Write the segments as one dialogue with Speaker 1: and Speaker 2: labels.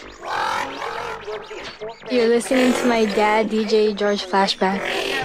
Speaker 1: You're listening to my dad, DJ George Flashback.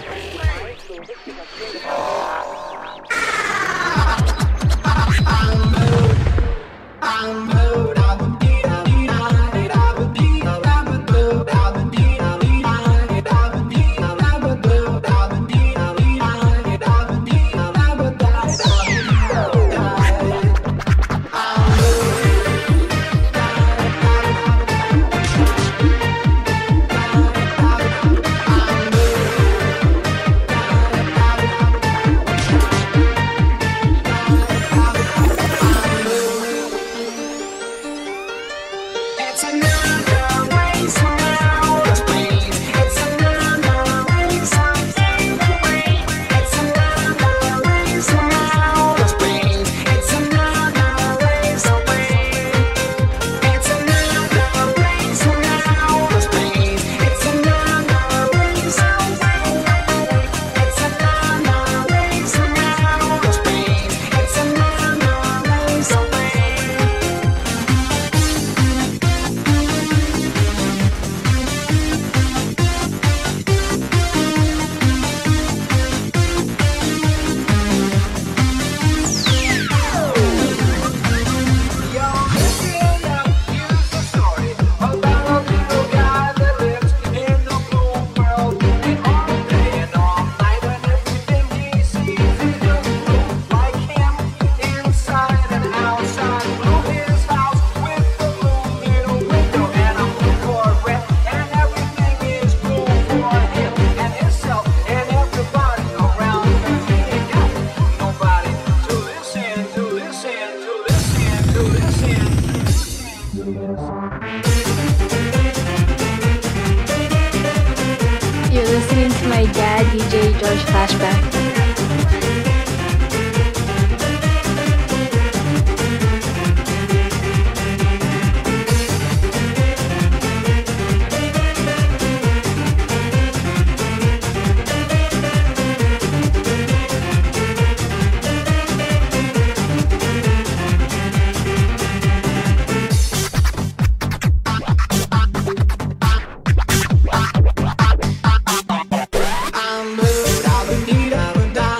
Speaker 1: You're listening to my dad, DJ George Flashback.
Speaker 2: I'm blue, I've been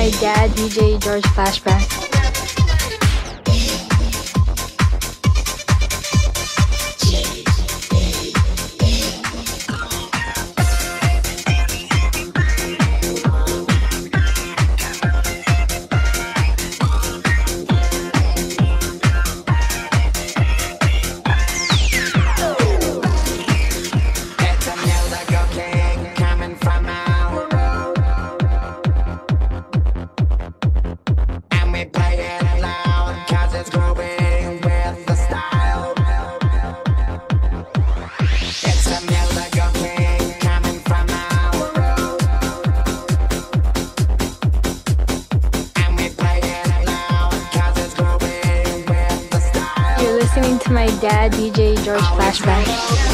Speaker 1: my dad, DJ George Flashback. Listening to my dad, DJ George Flashback.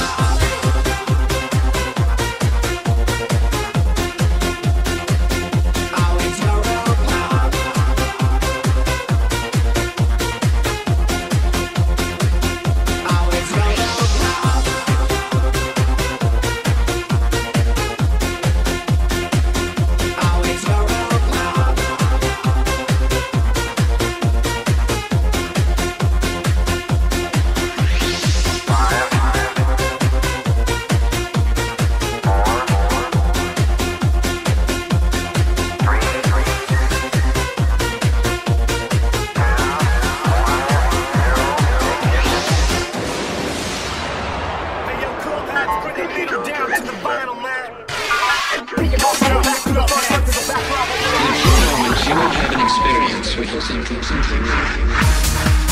Speaker 2: You will have an experience which will simply real.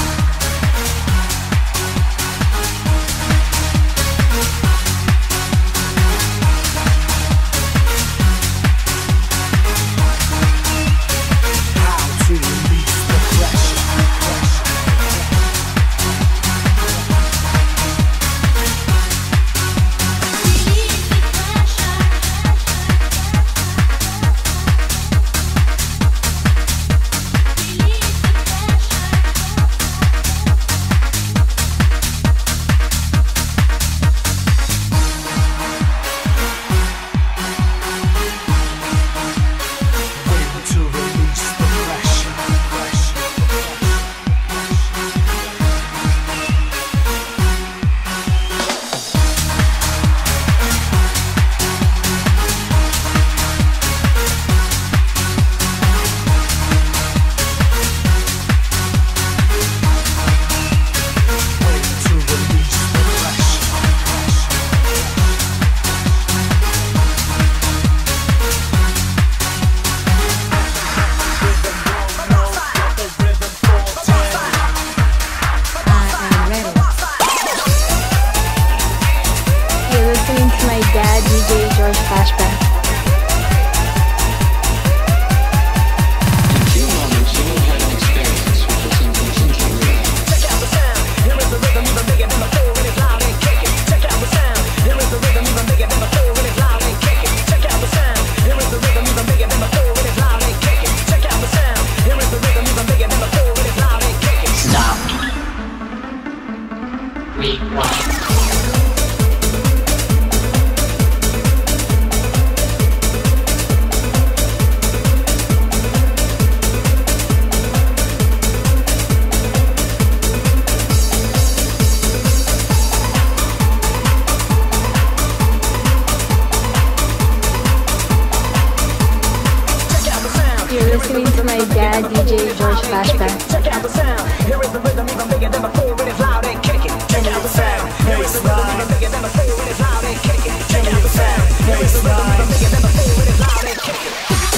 Speaker 1: Listening to my dad, DJ George Flashback.
Speaker 3: Check out the sound. Here is the rhythm, even bigger than before. It is loud and kicking. Check out the sound. Here is the rhythm, even bigger than before. It is loud and kicking. Check out the sound. Here is the rhythm, even bigger than before. It is loud and kicking.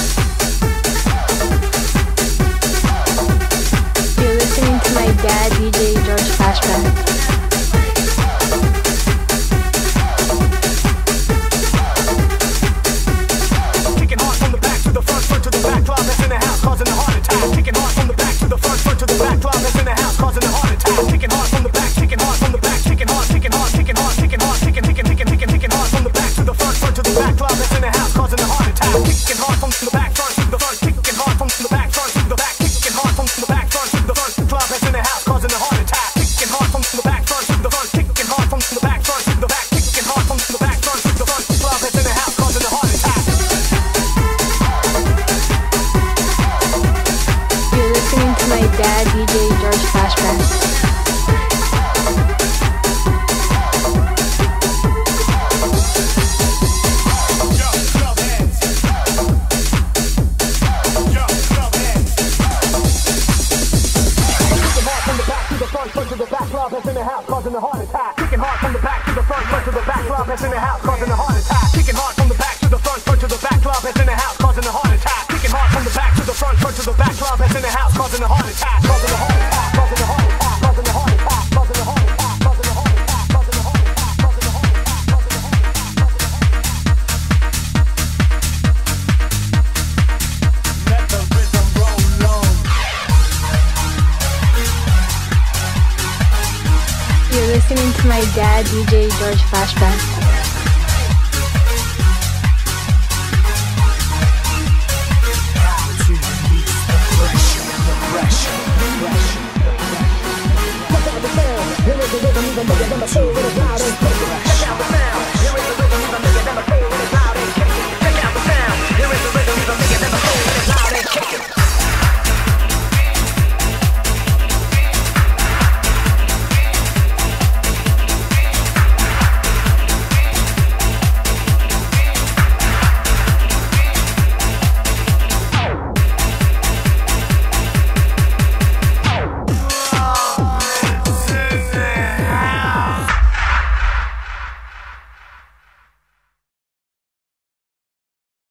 Speaker 1: You're listening to my dad, DJ George Flashback.
Speaker 3: Causing a heart attack. Kicking hard from the back to the front to the back. Club that's in the house. front, front to the back, love that's in the house, causing a heart attack. Kicking hard from the back to the front, front to the back, love that's in the house, causing a heart attack. Kicking hard from the back to the front, front to the back, love that's in the house, causing a heart attack. Kicking hard from the back to the front, front to the back, love that's in the house, causing a heart attack, causing a heart attack, causing a heart attack, causing a heart attack, causing a heart attack, causing a heart attack, causing a heart attack, causing a heart attack, causing a heart attack. Let the rhythm roll on.
Speaker 1: You're listening to my dad, DJ George Flashback.
Speaker 3: Here is the rhythm, even bigger than the soul of the